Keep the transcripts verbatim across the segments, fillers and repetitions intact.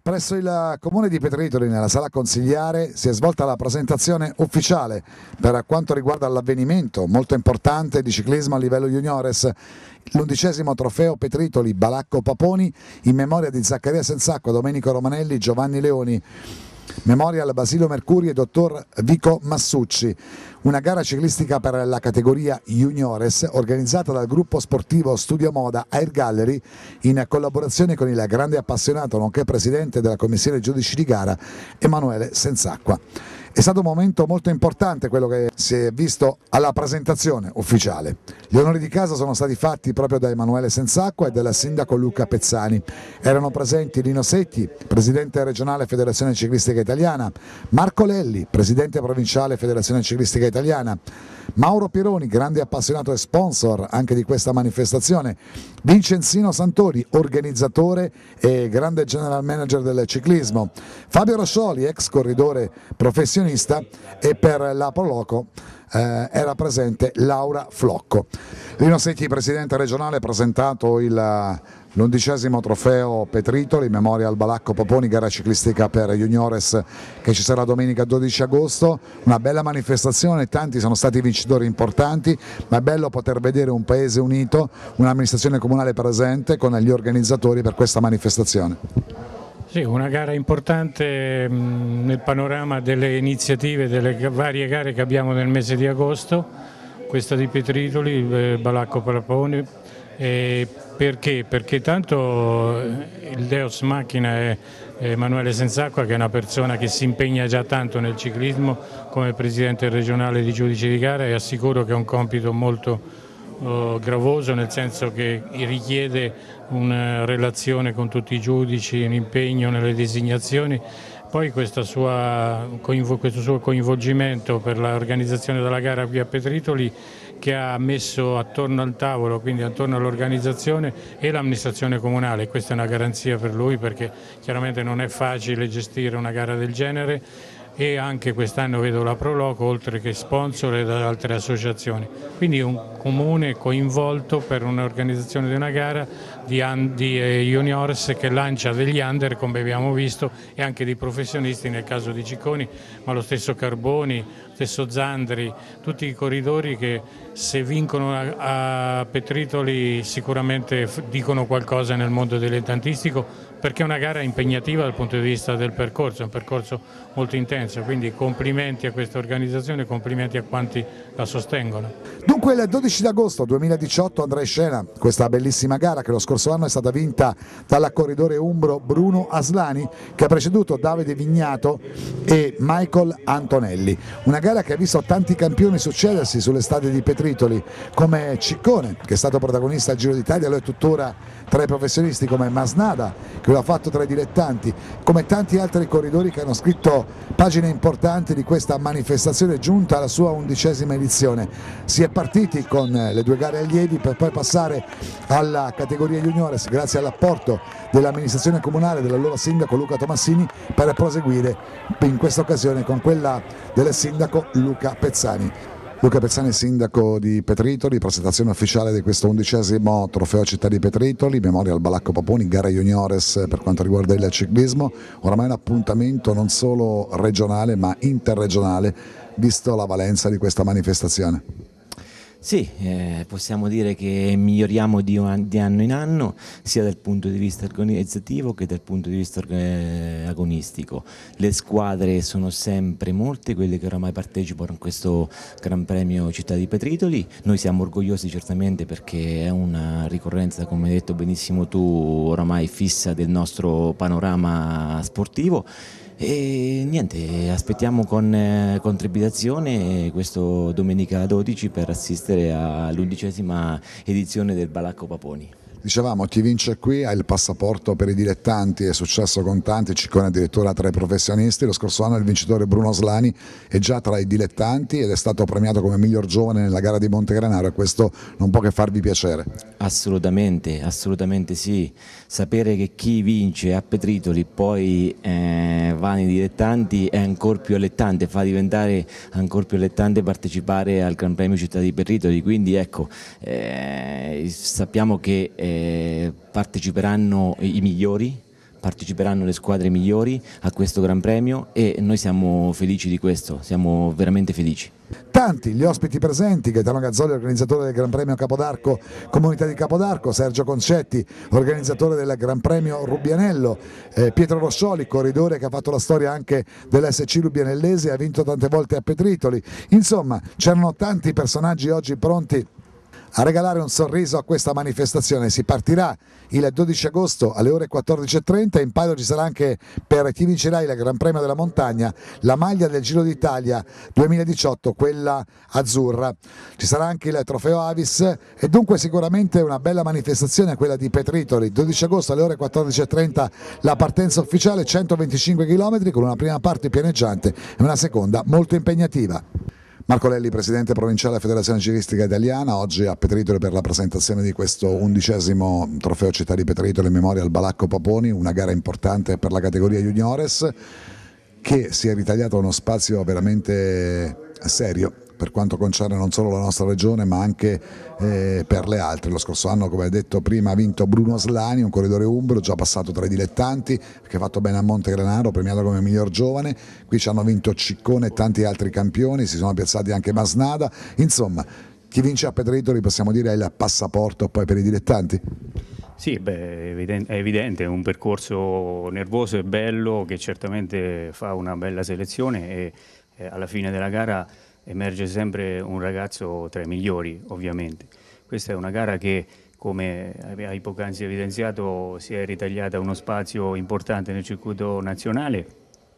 Presso il comune di Petritoli, nella sala consigliare, si è svolta la presentazione ufficiale per quanto riguarda l'avvenimento molto importante di ciclismo a livello juniores, l'undicesimo trofeo Petritoli Balacco Paponi in memoria di Zaccaria Sensacqua, Domenico Romanelli, Giovanni Leoni, Memorial Basilio Mercuri e dottor Vico Massucci. Una gara ciclistica per la categoria juniores organizzata dal gruppo sportivo Studio Moda Air Gallery in collaborazione con il grande appassionato nonché presidente della commissione giudici di gara Emanuele Sensacqua. È stato un momento molto importante quello che si è visto alla presentazione ufficiale. Gli onori di casa sono stati fatti proprio da Emanuele Sensacqua e dal sindaco Luca Pezzani. Erano presenti Lino Setti, presidente regionale Federazione Ciclistica Italiana, Marco Lelli, presidente provinciale Federazione Ciclistica Italiana, Mauro Pieroni, grande appassionato e sponsor anche di questa manifestazione, Vincenzino Santori, organizzatore e grande general manager del ciclismo, Fabio Roscioli, ex corridore professionista, e per la Proloco eh, era presente Laura Flocco. Lino Setti, presidente regionale, ha presentato il l'undicesimo trofeo Petritoli, Memorial Balacco Paponi, gara ciclistica per juniores che ci sarà domenica dodici agosto, una bella manifestazione, tanti sono stati vincitori importanti, ma è bello poter vedere un paese unito, un'amministrazione comunale presente con gli organizzatori per questa manifestazione. Sì, una gara importante mh, nel panorama delle iniziative, delle varie gare che abbiamo nel mese di agosto, questa di Petritoli, eh, Balacco Paponi. Eh, perché? Perché tanto il Deus Machina è Emanuele Sensacqua, che è una persona che si impegna già tanto nel ciclismo come presidente regionale di giudici di gara, e assicuro che è un compito molto uh, gravoso, nel senso che richiede una relazione con tutti i giudici, un impegno nelle designazioni. Poi questa sua, questo suo coinvolgimento per l'organizzazione della gara qui a Petritoli, che ha messo attorno al tavolo, quindi attorno all'organizzazione e l'amministrazione comunale. Questa è una garanzia per lui, perché chiaramente non è facile gestire una gara del genere, e anche quest'anno vedo la Proloco oltre che sponsor e da altre associazioni. Quindi un comune coinvolto per un'organizzazione di una gara di, di juniores che lancia degli under, come abbiamo visto, e anche di professionisti nel caso di Cicconi, ma lo stesso Carboni, lo stesso Zandri, tutti i corridori che se vincono a, a Petritoli sicuramente dicono qualcosa nel mondo dilettantistico, perché è una gara impegnativa dal punto di vista del percorso, è un percorso molto intenso, quindi complimenti a questa organizzazione, complimenti a quanti la sostengono. Dunque il dodici agosto duemiladiciotto andrà in scena questa bellissima gara che lo scorso anno è stata vinta dal corridore umbro Bruno Aslani, che ha preceduto Davide Vignato e Michael Antonelli. Una gara che ha visto tanti campioni succedersi sulle strade di Petritoli, come Ciccone, che è stato protagonista al Giro d'Italia, lo è tuttora tra i professionisti, come Masnada, che lo ha fatto tra i dilettanti, come tanti altri corridori che hanno scritto pagine importanti di questa manifestazione giunta alla sua undicesima edizione. Si è partiti con le due gare allievi per poi passare alla categoria juniores grazie all'apporto dell'amministrazione comunale, dell'allora sindaco Luca Tomassini, per proseguire in questa occasione con quella del sindaco Luca Pezzani. Luca Pezzani, sindaco di Petritoli, presentazione ufficiale di questo undicesimo trofeo città di Petritoli, Memorial Balacco Paponi, gara juniores per quanto riguarda il ciclismo, oramai un appuntamento non solo regionale ma interregionale, visto la valenza di questa manifestazione. Sì, eh, possiamo dire che miglioriamo di, di anno in anno, sia dal punto di vista organizzativo che dal punto di vista eh, agonistico. Le squadre sono sempre molte, quelle che oramai partecipano a questo Gran Premio Città di Petritoli. Noi siamo orgogliosi certamente perché è una ricorrenza, come hai detto benissimo tu, oramai fissa del nostro panorama sportivo. E niente, aspettiamo con, eh, con trepidazione questo domenica dodici per assistere all'undicesima edizione del Balacco Paponi. Dicevamo, chi vince qui ha il passaporto per i dilettanti, è successo con tanti, Ciccone addirittura tra i professionisti. Lo scorso anno il vincitore Bruno Aslani è già tra i dilettanti ed è stato premiato come miglior giovane nella gara di Montegranaro, e questo non può che farvi piacere. Assolutamente, assolutamente sì. Sapere che chi vince a Petritoli poi eh, va nei dilettanti è ancora più allettante, fa diventare ancora più allettante partecipare al Gran Premio Città di Petritoli, quindi ecco, eh, sappiamo che eh, parteciperanno i migliori, parteciperanno le squadre migliori a questo Gran Premio e noi siamo felici di questo, siamo veramente felici. Tanti gli ospiti presenti: Gaetano Gazzoli, organizzatore del Gran Premio Capodarco, Comunità di Capodarco; Sergio Concetti, organizzatore del Gran Premio Rubbianello; eh, Pietro Roscioli, corridore che ha fatto la storia anche dell'S C Rubbianellese e ha vinto tante volte a Petritoli. Insomma, c'erano tanti personaggi oggi pronti a regalare un sorriso a questa manifestazione. Si partirà il dodici agosto alle ore quattordici e trenta, in palio ci sarà anche per chi vincerà il Gran Premio della Montagna la maglia del Giro d'Italia duemiladiciotto, quella azzurra. Ci sarà anche il trofeo Avis e dunque sicuramente una bella manifestazione quella di Petritoli. dodici agosto alle ore quattordici e trenta la partenza ufficiale, centoventicinque chilometri con una prima parte pianeggiante e una seconda molto impegnativa. Marco Lelli, presidente provinciale della Federazione Ciclistica Italiana, oggi a Petritoli per la presentazione di questo undicesimo trofeo Città di Petritoli in memoria al Balacco Paponi, una gara importante per la categoria juniores che si è ritagliata uno spazio veramente serio per quanto concerne non solo la nostra regione ma anche eh, per le altre. Lo scorso anno, come detto prima, ha vinto Bruno Slani, un corridore umbro già passato tra i dilettanti, che ha fatto bene a Montegranaro, premiato come miglior giovane. Qui ci hanno vinto Ciccone e tanti altri campioni, si sono piazzati anche Masnada. Insomma, chi vince a Petritoli possiamo dire è il passaporto poi per i dilettanti? Sì, beh, è evidente, è un percorso nervoso e bello che certamente fa una bella selezione e eh, alla fine della gara emerge sempre un ragazzo tra i migliori, ovviamente. Questa è una gara che, come hai poc'anzi evidenziato, si è ritagliata uno spazio importante nel circuito nazionale,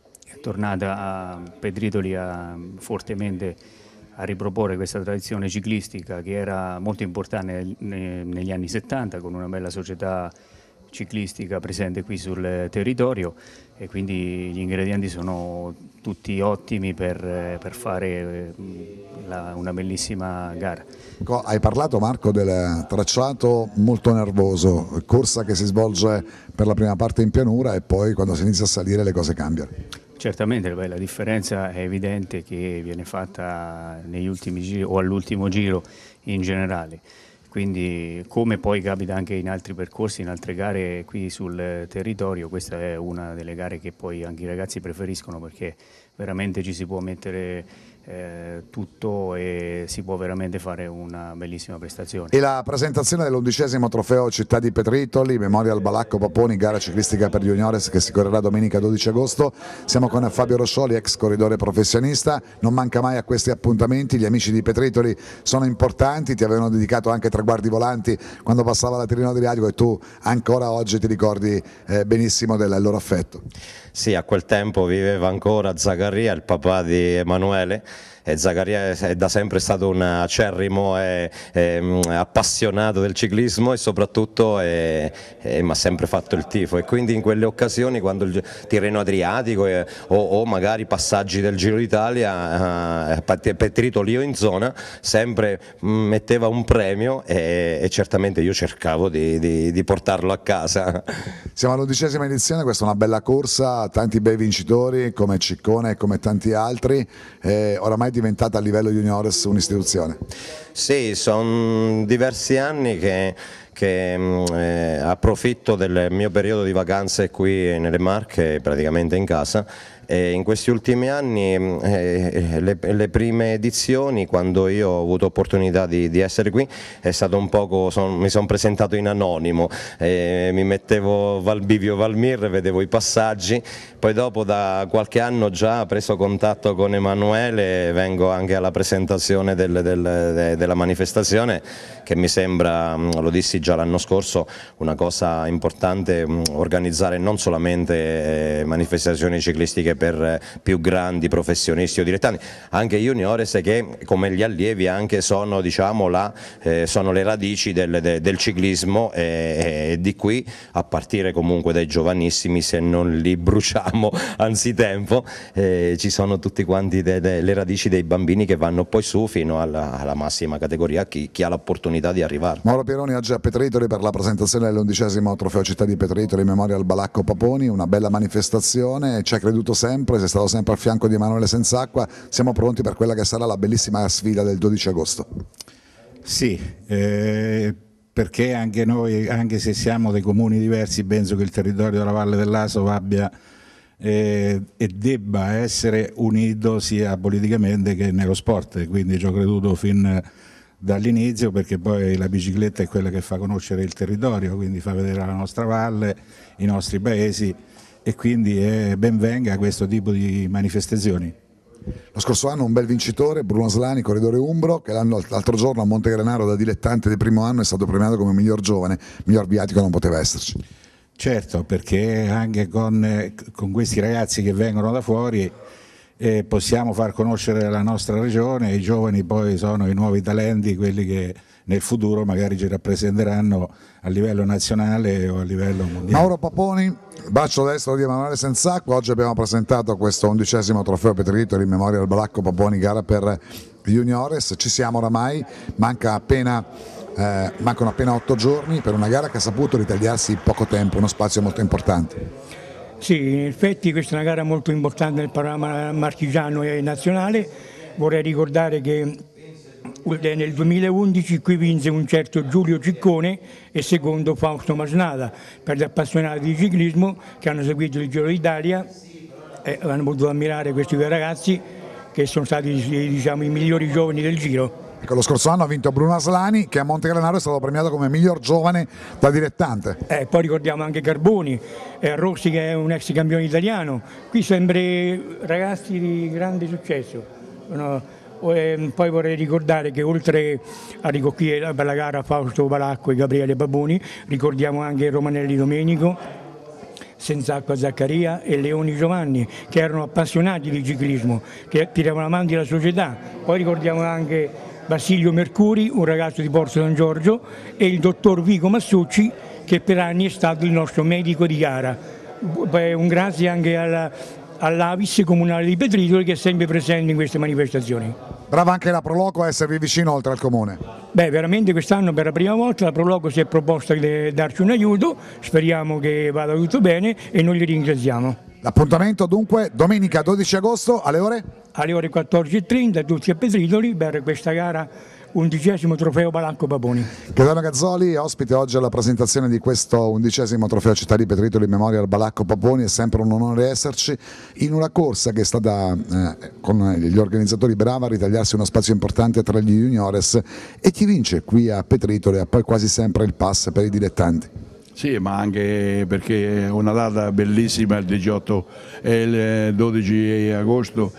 è tornata a Petritoli a, fortemente a riproporre questa tradizione ciclistica che era molto importante negli anni settanta, con una bella società ciclistica presente qui sul territorio, e quindi gli ingredienti sono tutti ottimi per, per fare la, una bellissima gara. Hai parlato, Marco, del tracciato molto nervoso, corsa che si svolge per la prima parte in pianura e poi quando si inizia a salire le cose cambiano. Certamente beh, la differenza è evidente che viene fatta negli ultimi giri o all'ultimo giro in generale. Quindi, come poi capita anche in altri percorsi, in altre gare qui sul territorio, questa è una delle gare che poi anche i ragazzi preferiscono, perché veramente ci si può mettere eh, tutto e si può veramente fare una bellissima prestazione. E la presentazione dell'undicesimo trofeo Città di Petritoli, memoria al Balacco Paponi, gara ciclistica per juniores che si correrà domenica dodici agosto. Siamo con Fabio Roscioli, ex corridore professionista, non manca mai a questi appuntamenti, gli amici di Petritoli sono importanti, ti avevano dedicato anche traguardi volanti quando passava la Tirreno Adriatico e tu ancora oggi ti ricordi eh, benissimo del loro affetto. Sì, a quel tempo viveva ancora Zaccaria, il papà di Emanuele, e Zaccaria è da sempre stato un acerrimo e, e appassionato del ciclismo e soprattutto mi ha sempre fatto il tifo, e quindi in quelle occasioni, quando il Tirreno Adriatico e, o, o magari passaggi del Giro d'Italia, eh, Petritoli o in zona, sempre metteva un premio e, e certamente io cercavo di, di, di portarlo a casa. Siamo all'undicesima edizione, questa è una bella corsa, tanti bei vincitori come Ciccone e come tanti altri, eh, oramai è diventata a livello juniores un'istituzione. Sì, sono diversi anni che, che eh, approfitto del mio periodo di vacanze qui nelle Marche, praticamente in casa. E in questi ultimi anni eh, le, le prime edizioni, quando io ho avuto opportunità di, di essere qui, è stato un poco, son, mi sono presentato in anonimo, eh, mi mettevo Valbivio Valmir, vedevo i passaggi, poi dopo da qualche anno già ho preso contatto con Emanuele, vengo anche alla presentazione del, del, de, della manifestazione, che mi sembra, lo dissi già l'anno scorso, una cosa importante organizzare non solamente eh, manifestazioni ciclistiche per più grandi professionisti o dilettanti, anche juniores che come gli allievi anche sono, diciamo, la, eh, sono le radici del, de, del ciclismo, e, e di qui a partire comunque dai giovanissimi, se non li bruciamo anzitempo, eh, ci sono tutti quanti de, de, le radici dei bambini che vanno poi su fino alla, alla massima categoria, chi, chi ha l'opportunità di arrivare. Mauro Pieroni oggi a Petritoli per la presentazione dell'undicesimo trofeo Città di Petritoli in memoria al Balacco Paponi, una bella manifestazione, ci ha creduto sempre, sei stato sempre al fianco di Emanuele Senzacqua, siamo pronti per quella che sarà la bellissima sfida del dodici agosto. Sì, eh, perché anche noi, anche se siamo dei comuni diversi, penso che il territorio della Valle dell'Aso abbia eh, e debba essere unito sia politicamente che nello sport, quindi ci ho creduto fin dall'inizio, perché poi la bicicletta è quella che fa conoscere il territorio, quindi fa vedere la nostra valle, i nostri paesi, e quindi eh, ben venga questo tipo di manifestazioni. Lo scorso anno un bel vincitore, Bruno Slani, corridore umbro, che l'altro giorno a Montegranaro da dilettante del primo anno è stato premiato come miglior giovane, miglior viatico non poteva esserci. Certo, perché anche con, con questi ragazzi che vengono da fuori eh, possiamo far conoscere la nostra regione, i giovani poi sono i nuovi talenti, quelli che nel futuro magari ci rappresenteranno a livello nazionale o a livello mondiale. Mauro Paponi, braccio destro di Emanuele Senzacqua. Oggi abbiamo presentato questo undicesimo trofeo Petritoli in memoria al Balacco Paponi, gara per juniores. Ci siamo oramai, manca appena, eh, mancano appena otto giorni per una gara che ha saputo ritagliarsi poco tempo, uno spazio molto importante. Sì, in effetti questa è una gara molto importante nel panorama marchigiano e nazionale. Vorrei ricordare che nel duemilaundici qui vinse un certo Giulio Ciccone e secondo Fausto Masnada, per gli appassionati di ciclismo che hanno seguito il Giro d'Italia e hanno potuto ammirare questi due ragazzi che sono stati, diciamo, i migliori giovani del Giro. Ecco, lo scorso anno ha vinto Bruno Aslani, che a Montegranaro è stato premiato come miglior giovane da dilettante. Eh, poi ricordiamo anche Carboni, eh, Rossi che è un ex campione italiano, qui sempre ragazzi di grande successo. No? Poi vorrei ricordare che oltre a qui per la gara Fausto Balacco e Gabriele Baboni, ricordiamo anche Romanelli Domenico, Senzacqua Zaccaria e Leoni Giovanni, che erano appassionati di ciclismo, che tiravano avanti la società. Poi ricordiamo anche Basilio Mercuri, un ragazzo di Porto San Giorgio, e il dottor Vico Massucci, che per anni è stato il nostro medico di gara. Un grazie anche alla all'Avis comunale di Petritoli, che è sempre presente in queste manifestazioni. Brava anche la Proloco a esservi vicino oltre al comune. Beh, veramente quest'anno per la prima volta la Proloco si è proposta di darci un aiuto, speriamo che vada tutto bene e noi li ringraziamo. L'appuntamento dunque domenica dodici agosto alle ore? Alle ore quattordici e trenta tutti a Petritoli per questa gara undicesimo trofeo Balacco Paponi. Gaetano Gazzoli, ospite oggi alla presentazione di questo undicesimo trofeo Città di Petritoli in memoria al Balacco Paponi. È sempre un onore esserci in una corsa che è stata eh, con gli organizzatori brava a ritagliarsi uno spazio importante tra gli juniores, e chi vince qui a Petritoli ha poi quasi sempre il pass per i dilettanti. Sì, ma anche perché è una data bellissima, il diciotto e il dodici agosto,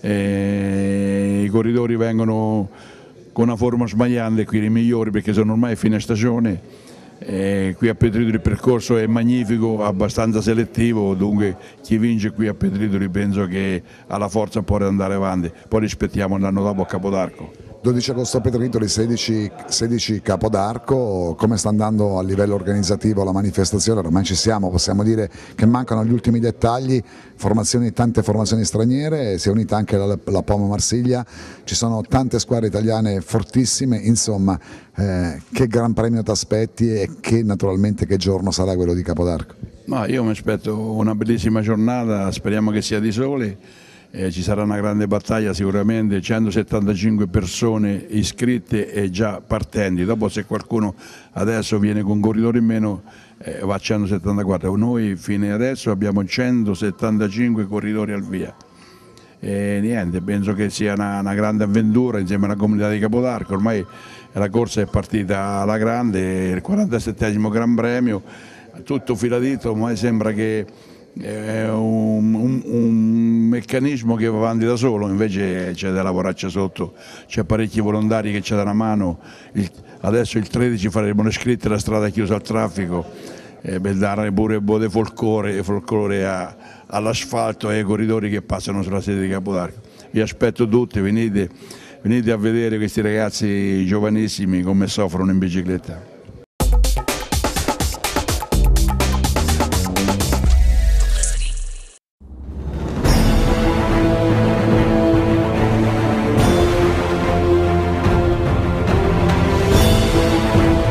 eh, i corridori vengono con una forma sbagliante, qui i migliori perché sono ormai a fine stagione. Eh, qui a Petritoli il percorso è magnifico, abbastanza selettivo, dunque chi vince qui a Petritoli penso che ha la forza poi di andare avanti, poi rispettiamo l'anno dopo a Capodarco. dodici agosto a Petritoli, sedici, sedici Capodarco. Come sta andando a livello organizzativo la manifestazione? Ormai ci siamo, possiamo dire che mancano gli ultimi dettagli, formazioni, tante formazioni straniere, si è unita anche la, la Poma Marsiglia, ci sono tante squadre italiane fortissime, insomma eh, che gran premio ti aspetti e che naturalmente che giorno sarà quello di Capodarco? No, io mi aspetto una bellissima giornata, speriamo che sia di sole. Eh, ci sarà una grande battaglia sicuramente, centosettantacinque persone iscritte e già partenti, dopo se qualcuno adesso viene con corridore in meno eh, va a centosettantaquattro, noi fino adesso abbiamo centosettantacinque corridori al via. E niente, penso che sia una, una grande avventura insieme alla comunità di Capodarco, ormai la corsa è partita alla grande, il quarantasettesimo Gran Premio, tutto filadito, ma sembra che è un, un, un meccanismo che va avanti da solo, invece c'è da lavorarci sotto, c'è parecchi volontari che ci danno una mano. Il, adesso il tredici faremo le scritte, la strada è chiusa al traffico eh, per dare pure un po' di folklore, folklore a, all'asfalto e ai corridori che passano sulla sede di Capodarco. Vi aspetto tutti, venite, venite a vedere questi ragazzi giovanissimi come soffrono in bicicletta.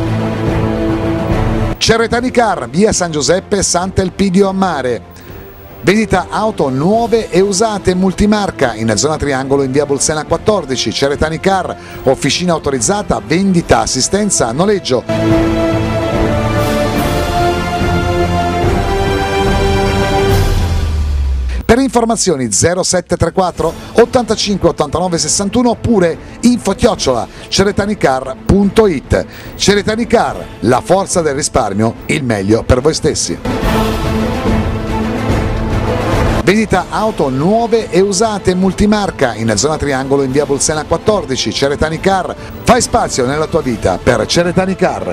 Cerretanicar, via San Giuseppe, Sant'Elpidio a Mare. Vendita auto nuove e usate multimarca in zona Triangolo in via Bolsena quattordici, Ceretani Car, officina autorizzata, vendita, assistenza, noleggio. Per informazioni zero sette tre quattro ottantacinque ottantanove sessantuno oppure info chiocciola ceretanicar punto it. Ceretani Car, la forza del risparmio, il meglio per voi stessi. Vendita auto nuove e usate multimarca in zona Triangolo in via Bolsena quattordici, Ceretani Car. Fai spazio nella tua vita per Ceretani Car.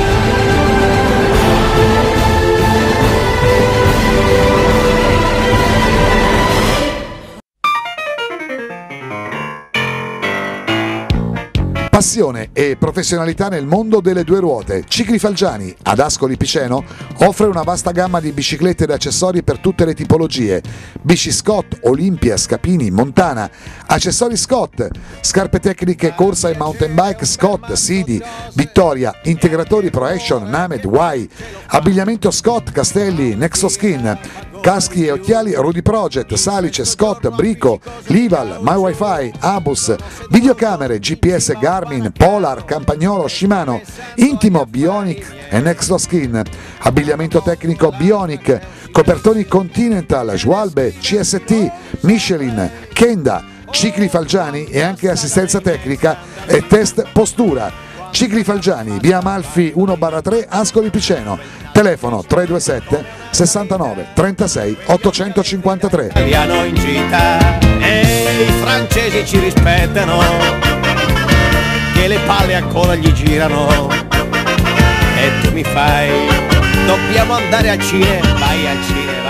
Passione e professionalità nel mondo delle due ruote. Cicli Falgiani, ad Ascoli Piceno, offre una vasta gamma di biciclette ed accessori per tutte le tipologie. Bici Scott, Olimpia, Scapini, Montana. Accessori Scott, scarpe tecniche corsa e mountain bike Scott, Sidi, Vittoria, integratori Pro Action, Named, Y. Abbigliamento Scott, Castelli, Nexoskin. Caschi e occhiali Rudy Project, Salice, Scott, Brico, Lival, MyWiFi, Abus, videocamere, G P S Garmin, Polar, Campagnolo, Shimano, Intimo, Bionic e Nexoskin, abbigliamento tecnico Bionic, copertoni Continental, Schwalbe, C S T, Michelin, Kenda, Cicli Falgiani e anche assistenza tecnica e test postura. Cicli Falgiani, via Amalfi uno barra tre, Ascoli Piceno, telefono tre due sette sessantanove trentasei ottocentocinquantatré. Italiano in gita e i francesi ci rispettano, che le palle ancora gli girano e tu mi fai, dobbiamo andare al cinema, vai al cinema,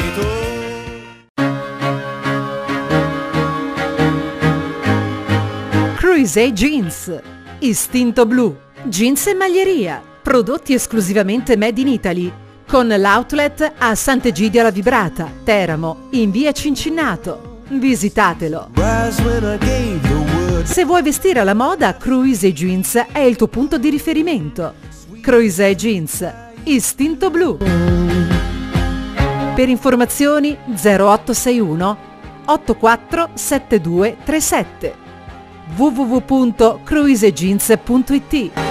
vacci tu. Cruise Jeans, istinto blu, jeans e maglieria, prodotti esclusivamente made in Italy, con l'outlet a Sant'Egidio alla Vibrata, Teramo, in via Cincinnato. Visitatelo. Se vuoi vestire alla moda, Cruise Jeans è il tuo punto di riferimento. Cruise Jeans, istinto blu. Per informazioni zero otto sei uno otto quattro sette due tre sette w w w punto cruise jeans punto it.